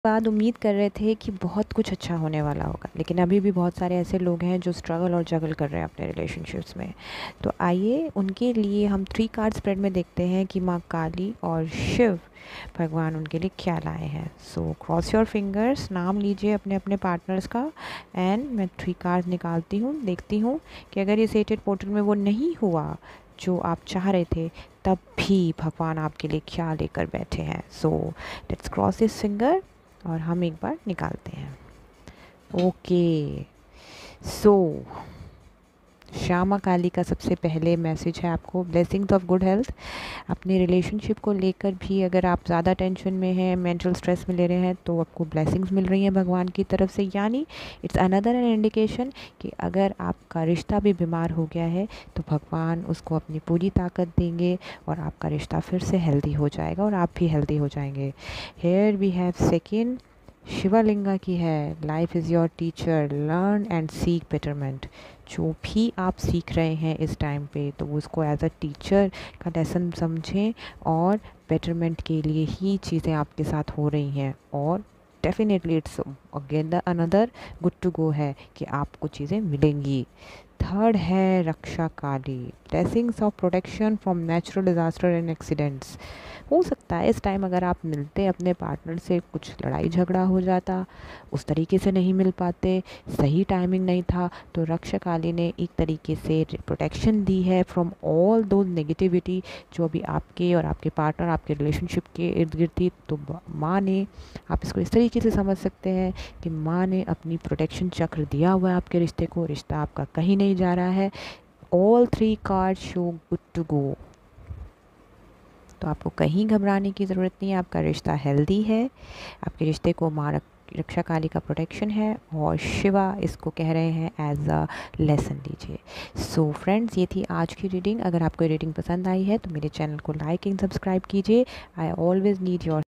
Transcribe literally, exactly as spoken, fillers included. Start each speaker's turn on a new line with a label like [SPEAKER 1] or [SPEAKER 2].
[SPEAKER 1] बाद उम्मीद कर रहे थे कि बहुत कुछ अच्छा होने वाला होगा, लेकिन अभी भी बहुत सारे ऐसे लोग हैं जो स्ट्रगल और जगल कर रहे हैं अपने रिलेशनशिप्स में। तो आइए उनके लिए हम थ्री कार्ड स्प्रेड में देखते हैं कि माँ काली और शिव भगवान उनके लिए क्या लाए हैं। सो क्रॉस योर फिंगर्स, नाम लीजिए अपने अपने पार्टनर्स का, एंड मैं थ्री कार्ड निकालती हूँ, देखती हूँ कि अगर ये सेटेड पोर्टल में वो नहीं हुआ जो आप चाह रहे थे, तब भी भगवान आपके लिए क्या लेकर बैठे हैं। So let's cross this finger और हम एक बार निकालते हैं। ओके, सो श्यामा काली का सबसे पहले मैसेज है आपको, ब्लेसिंग्स ऑफ गुड हेल्थ। अपनी रिलेशनशिप को लेकर भी अगर आप ज़्यादा टेंशन में हैं, मेंटल स्ट्रेस में ले रहे हैं, तो आपको ब्लेसिंग्स मिल रही हैं भगवान की तरफ से। यानी इट्स अनदर एन इंडिकेशन कि अगर आपका रिश्ता भी बीमार हो गया है तो भगवान उसको अपनी पूरी ताकत देंगे और आपका रिश्ता फिर से हेल्दी हो जाएगा और आप भी हेल्दी हो जाएंगे। Here we have second Shivlinga की है, life is your teacher, learn and seek betterment. जो भी आप सीख रहे हैं इस टाइम पे, तो उसको एज अ टीचर का लेसन समझें और बेटरमेंट के लिए ही चीज़ें आपके साथ हो रही हैं। और definitely it's again another good to go है कि आपको चीज़ें मिलेंगी। थर्ड है Raksha Kali, blessings of protection from natural disaster and accidents. हो सकता है इस टाइम अगर आप मिलते अपने पार्टनर से, कुछ लड़ाई झगड़ा हो जाता, उस तरीके से नहीं मिल पाते, सही टाइमिंग नहीं था, तो रक्षा काली ने एक तरीके से प्रोटेक्शन दी है फ्रॉम ऑल दो नेगेटिविटी जो अभी आपके और आपके पार्टनर, आपके रिलेशनशिप के इर्द गिर्द थी। तो माँ ने, आप इसको इस तरीके से समझ सकते हैं कि माँ ने अपनी प्रोटेक्शन चक्र दिया हुआ है आपके रिश्ते को, रिश्ता आपका कहीं नहीं जा रहा है। All three card show good to go, तो आपको कहीं घबराने की ज़रूरत नहीं है। आपका रिश्ता हेल्दी है, आपके रिश्ते को माँ रक्षा काली का प्रोटेक्शन है और शिवा इसको कह रहे हैं एज अ लेसन लीजिए। सो फ्रेंड्स, ये थी आज की रीडिंग। अगर आपको रीडिंग पसंद आई है तो मेरे चैनल को लाइक एंड सब्सक्राइब कीजिए। I always need your